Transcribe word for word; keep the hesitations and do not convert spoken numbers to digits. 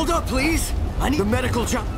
Hold up, please! I need the medical job.